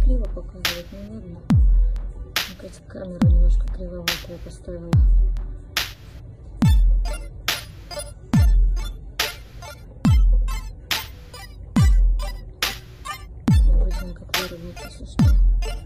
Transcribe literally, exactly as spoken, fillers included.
криво показывает, не видно. Мне кажется, камеру немножко кривовато я поставила. Вроде как выровнять, если что.